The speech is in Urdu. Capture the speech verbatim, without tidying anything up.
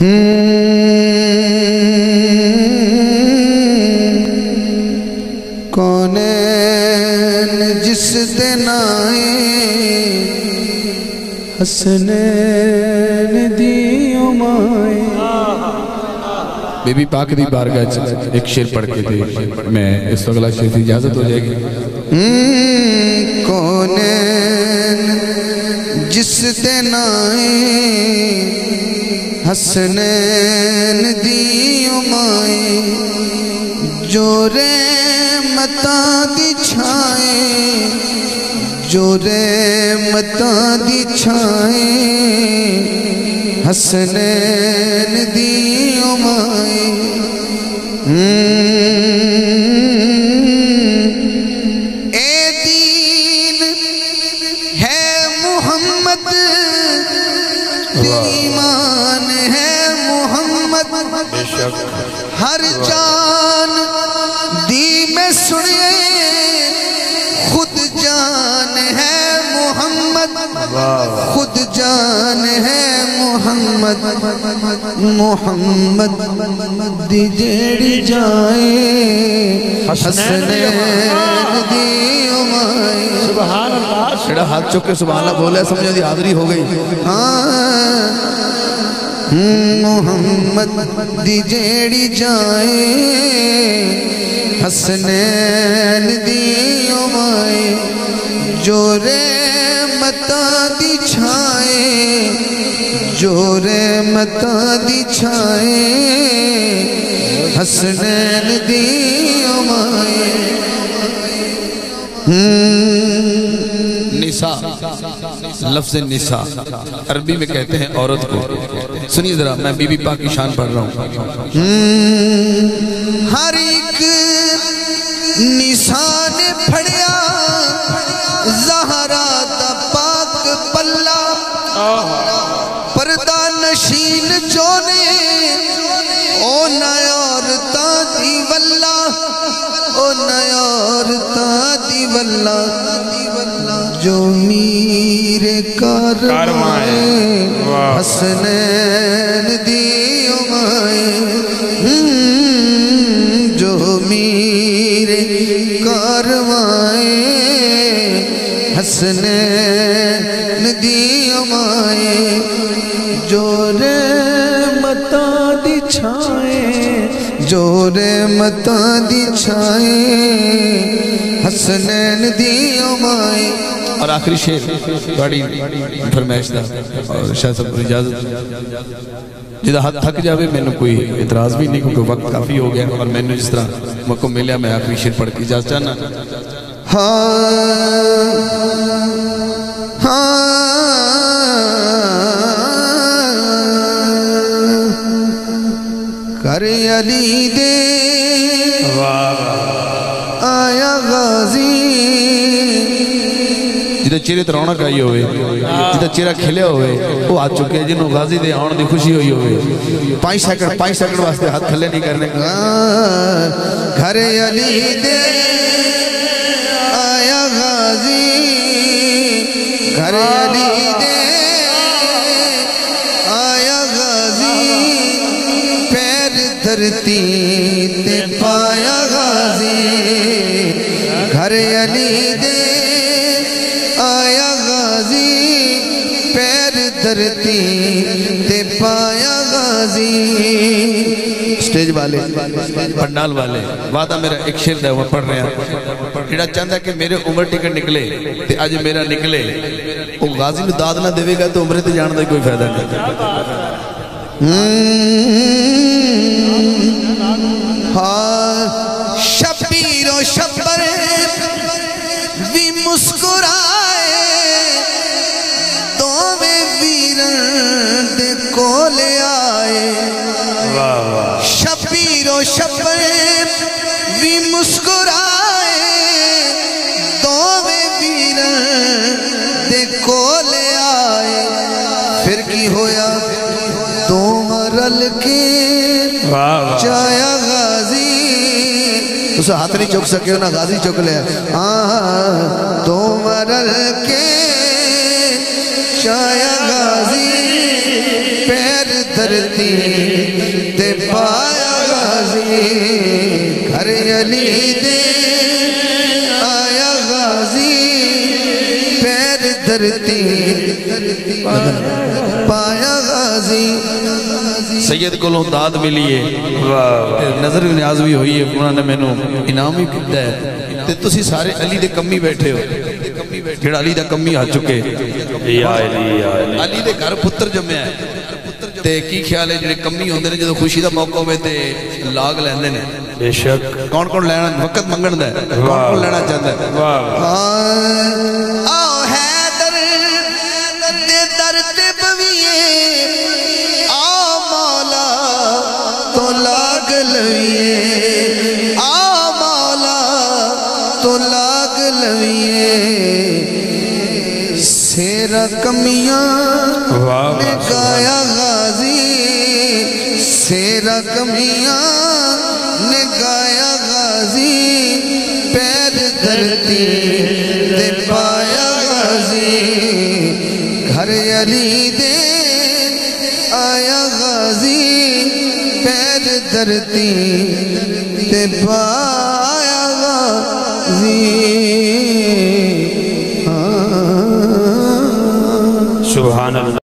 کونین جس دن آئے حسنین دی امائے. بی بی پاک دی بارگاہ ایک شعر پڑھ کے دے میں اس اگلا شعر کی اجازت ہو جائے گی. کونین جس دن آئے حسنین دی امائے جو رحمتاں دی چھائیں جو رحمتاں دی چھائیں حسنین دی امائے. اے دین ہے محمد ایمان ہے محمد ہر جان دی میں سنیے خود جان ہے محمد خود جان ہے محمد محمد دی جیڑی جائے حسنین دی امائے. سبحان اللہ. شڑا ہاتھ چکے سبحان اللہ بولے سمجھو دی حاضری ہو گئی. محمد دی جیڑی جائے حسنین دی امائے جو رحمتاں دی چھائیں جو رحمتاں دی چھائیں حسنین دی امائے. نساء لفظ نساء عربی میں کہتے ہیں عورت کو. سنیے ذرا میں بی بی پاک کی شان پڑھ رہا ہوں. ہر ایک نساء نے پھڑیا زہرا دا پاک پلہ پردہ نشین چونے او نیارتاں دی واللہ او نیارتاں دی واللہ جو میر کارمائے حسنین دی امائے جو میر کارمائے حسنین دی امائے جو رحمتاں دی چھائیں جو رحمتاں دی چھائیں حسنین دی امائے. اور آخری شعر بڑی فرمائش دا اور شاہ صاحب اجازت جدہ حد تھک جاوے میں نے کوئی اعتراض بھی نہیں کیونکہ وقت کافی ہو گیا اور میں نے جس طرح موقع ملیا میں آخری شعر پڑھ کے اجازت چاہنا. کر علی دے آیا غازی جدہ چہرے تے رونق آئی ہوئے جدہ چہرہ کھلے ہوئے وہ آ چکے جنہوں غازی دے آن دی خوشی ہوئی ہوئے. پانچ سیکنڈ پانچ سیکنڈ واسطے ہاتھ کھلے نہیں کرنے. گھر علی دے آیا غازی گھر علی دے آیا غازی پیر دھرتی تے پایا غازی گھر علی دے آیا غازی پیر دھرتی تے پایا غازی. سٹیج والے پنڈال والے وعدہ میرا ایک شعر ہے وہ پڑھ رہے ہیں جڑا چاہتا ہے کہ میرے عمر ٹکٹ نکلے تے آج میرا نکلے وہ غازی نے داد نہ دے گا تو عمرے تے جانا دا کوئی فائدہ نہیں. شبیر و شبر بھی مسکرائے دو میں ویرن دے کولے آئے. شبیر و شبر بھی مسکرائے دو میں ویرن دے کولے آئے. پھر کی ہویا دو مرل کے چایا غازی اسے ہاتھ نہیں چک سکے انہا غازی چک لیا. دو مرل کے چایا غازی پیر دھرتی تے پایا غازی گھر علی دے آیا غازی پیر دھرتی پایا غازی سید کو لوں داد ملی ہے نظر بھی نیاز بھی ہوئی ہے انہوں نے میں نو انعام بھی کتا ہے تے تسی سارے علی دے کمی بیٹھے ہو جڑا علی دا کمی آ چکے علی دے گھر پتر جمع ہے تے کی خیال ہے جڑے کمی ہوندے نے جدو خوشی دا موقع ہوئے تے لاگ لیندے نے بے شک کون کون لینا وقت منگن دا ہے کون کون لینا چاہتا ہے آؤ حیدر دے در تے بویے آؤ مولا تو لاگ لویے آؤ مولا تو لاگ لویے سیرہ کمیاں نے گایا غازی سیرہ کمیاں نے گایا غازی پیر دھرتی تے پایا غازی گھر علی دے آیا غازی پیر دھرتی تے پایا